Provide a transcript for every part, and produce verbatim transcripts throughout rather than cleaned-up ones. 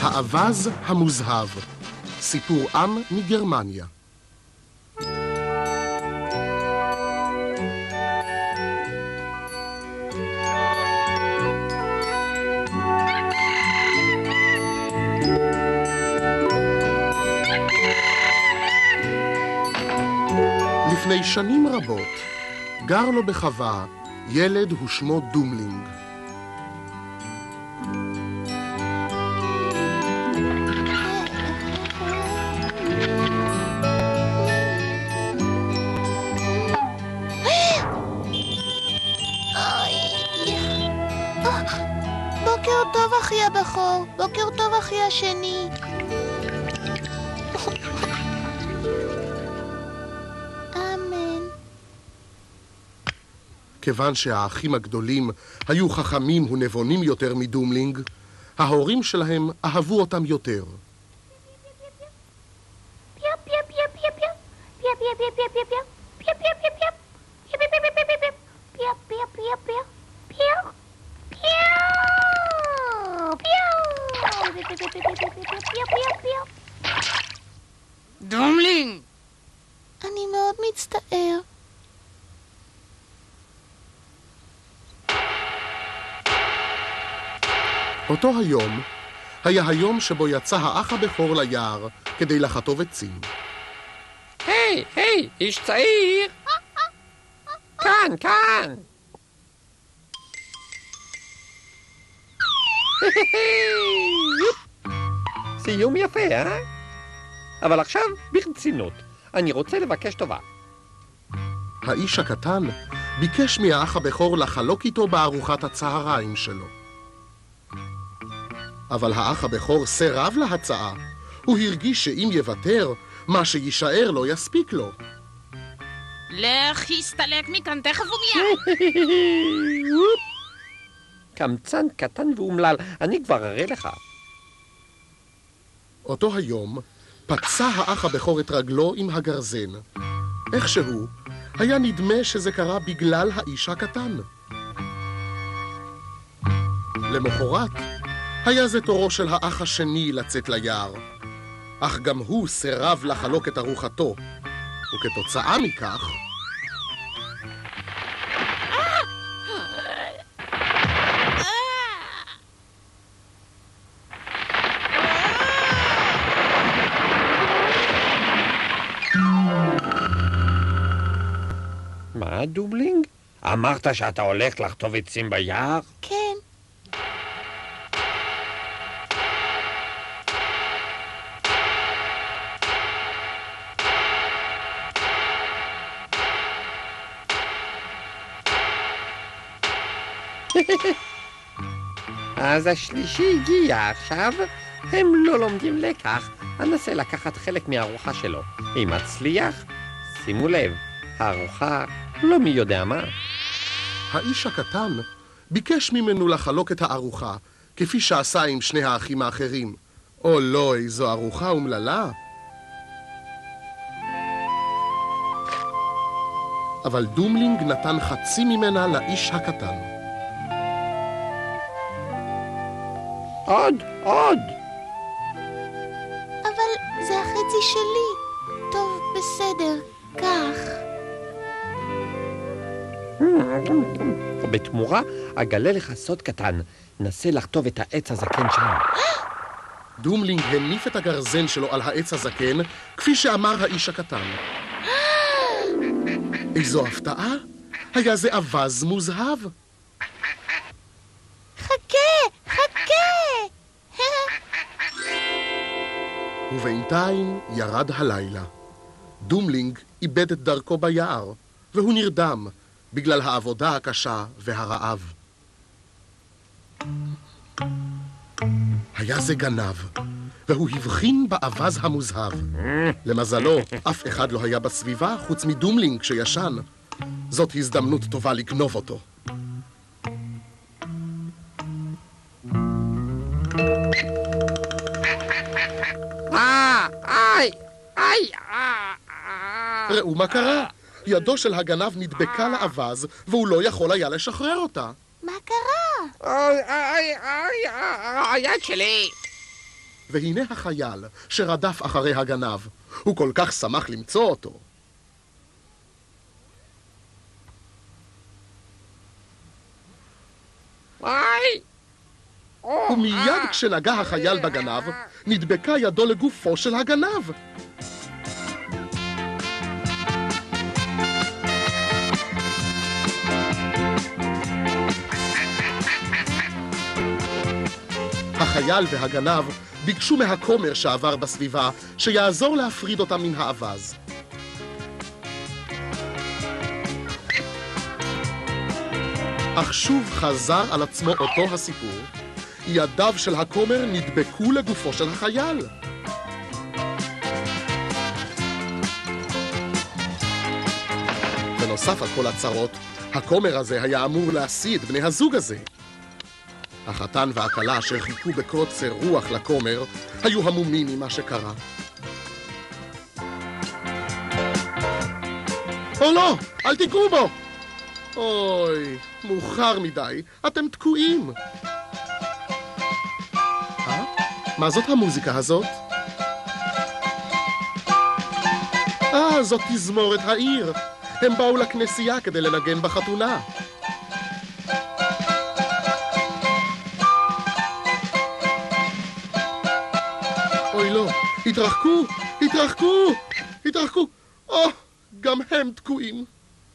האווז המוזהב, סיפור עם מגרמניה. לפני שנים רבות גר לו בחווה ילד ושמו דומלינג. בוקר טוב אחי הבכור, בוקר טוב אחי השני. אמן. כיוון שהאחים הגדולים היו חכמים ונבונים יותר מדומלינג, ההורים שלהם אהבו אותם יותר. דומלינג! אני מאוד מצטער. אותו היום היה היום שבו יצא האח הבכור ליער כדי לחטוב עצים. היי, היי, איש צעיר! כאן, כאן! סיום יפה, אה? אבל עכשיו ברצינות, אני רוצה לבקש טובה. האיש הקטן ביקש מהאח הבכור לחלוק איתו בארוחת הצהריים שלו. אבל האח הבכור סירב להצעה. הוא הרגיש שאם יוותר, מה שישאר לא יספיק לו. לך הסתלק מכאן תכף ומיד. קמצן קטן ואומלל, אני כבר אראה לך. אותו היום פצע האח הבכור את רגלו עם הגרזן. איכשהו היה נדמה שזה קרה בגלל האיש הקטן. למחרת היה זה תורו של האח השני לצאת ליער, אך גם הוא סירב לחלוק את ארוחתו, וכתוצאה מכך מה, דומלינג? אמרת שאתה הולך לחטוב עצים ביער? כן. אז השלישי הגיע עכשיו, הם לא לומדים לקח, אנסה לקחת חלק מהארוחה שלו. אם מצליח, שימו לב, הארוחה לא מי יודע מה. האיש הקטן ביקש ממנו לחלוק את הארוחה, כפי שעשה עם שני האחים האחרים. או לא, איזו ארוחה אומללה. אבל דומלינג נתן חצי ממנה לאיש הקטן. עוד, עוד! אבל זה החצי שלי. טוב, בסדר, כך. ובתמורה אגלה לך סוד קטן, נסה לחטוב את העץ הזקן שם. דומלינג הניף את הגרזן שלו על העץ הזקן, כפי שאמר האיש הקטן. איזו הפתעה! היה זה אווז מוזהב. חכה, חכה! ובינתיים ירד הלילה. דומלינג איבד את דרכו ביער, והוא נרדם בגלל העבודה הקשה והרעב. היה זה גנב, והוא הבחין באווז המוזהב. למזלו, אף אחד לא היה בסביבה חוץ מדומלינג שישן. זאת הזדמנות טובה לגנוב אותו. אה, איי, איי, ראו מה קרה. ידו של הגנב נדבקה לאווז, והוא לא יכול היה לשחרר אותה. מה קרה? אוי, אוי, אוי, היד שלי. והנה החייל שרדף אחרי הגנב. הוא כל כך שמח למצוא אותו. וואי! ומיד כשנגע החייל בגנב, נדבקה ידו לגופו של הגנב. החייל והגנב ביקשו מהכומר שעבר בסביבה שיעזור להפריד אותם מן האבז. אך שוב חזר על עצמו אותו הסיפור. ידיו של הכומר נדבקו לגופו של החייל. ונוסף על כל הצרות, הכומר הזה היה אמור להשיא את בני הזוג הזה. החתן והכלה אשר חיכו בקוצר רוח לכומר היו המומים ממה שקרה. או לא, אל תיגעו בו! אוי, מאוחר מדי, אתם תקועים. אה? מה זאת המוזיקה הזאת? אה, זאת תזמורת העיר. הם באו לכנסייה כדי לנגן בחתונה. אוי לא, התרחקו, התרחקו, התרחקו. או, גם הם תקועים.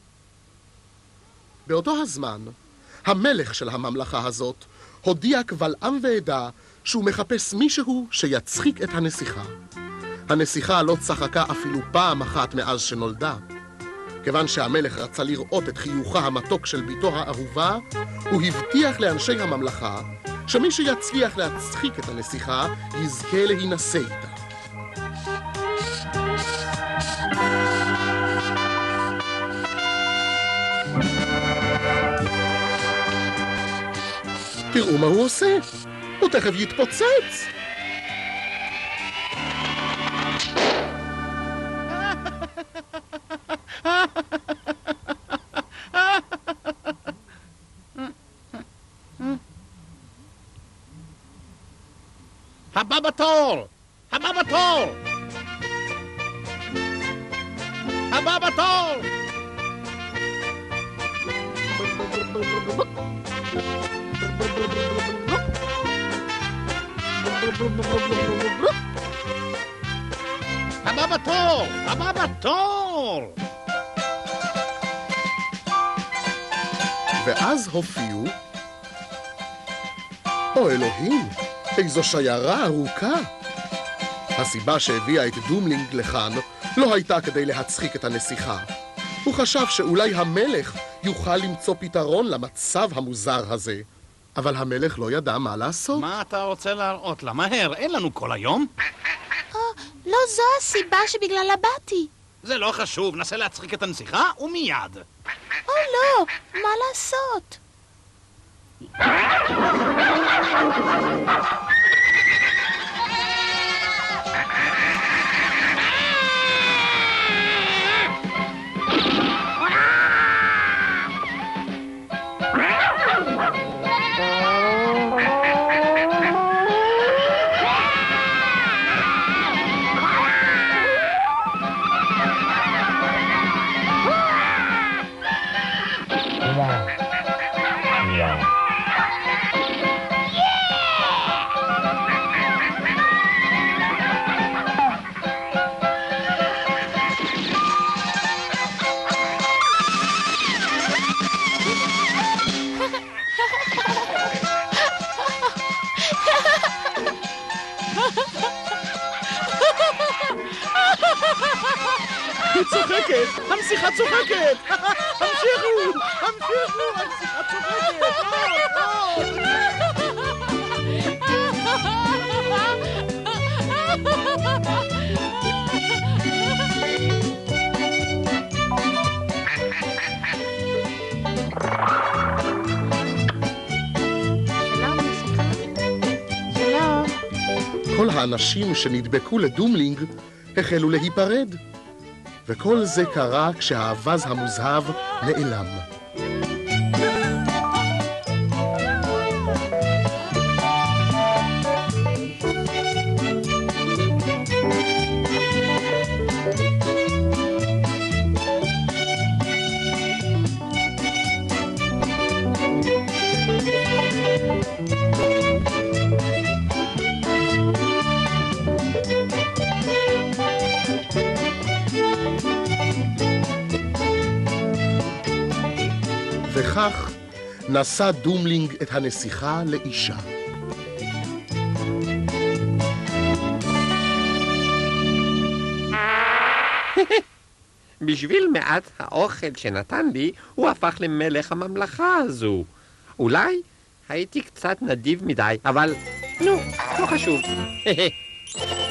באותו הזמן, המלך של הממלכה הזאת הודיע קבל עם ועדה שהוא מחפש מישהו שיצחיק את הנסיכה. הנסיכה לא צחקה אפילו פעם אחת מאז שנולדה. כיוון שהמלך רצה לראות את חיוכה המתוק של ביתו האהובה, הוא הבטיח לאנשי הממלכה שמי שיצליח להצחיק את הנסיכה יזכה להינשא איתה. תראו מה הוא עושה, הוא תכף יתפוצץ. הבא בתור! הבא בתור! הבא בתור! הבא בתור! הבא בתור! ואז הופיעו... או אלוהים, איזו שיירה ארוכה. הסיבה שהביאה את דומלינג לכאן לא הייתה כדי להצחיק את הנסיכה. הוא חשב שאולי המלך יוכל למצוא פתרון למצב המוזר הזה. אבל המלך לא ידע מה לעשות. מה אתה רוצה להראות לה? מהר, אין לנו כל היום. או, לא זו הסיבה שבגללה באתי. זה לא חשוב, נסה להצחיק את הנסיכה ומיד. או לא, מה לעשות? היא צוחקת! הנסיכה צוחקת! המשיכו! המשיכו! הנסיכה צוחקת! כל האנשים שנדבקו לדומלינג החלו להיפרד. וכל זה קרה כשהאבז המוזהב נעלם. וכך נשא דומלינג את הנסיכה לאישה. בשביל מעט האוכל שנתן לי, הוא הפך למלך הממלכה הזו. אולי הייתי קצת נדיב מדי, אבל נו, לא חשוב.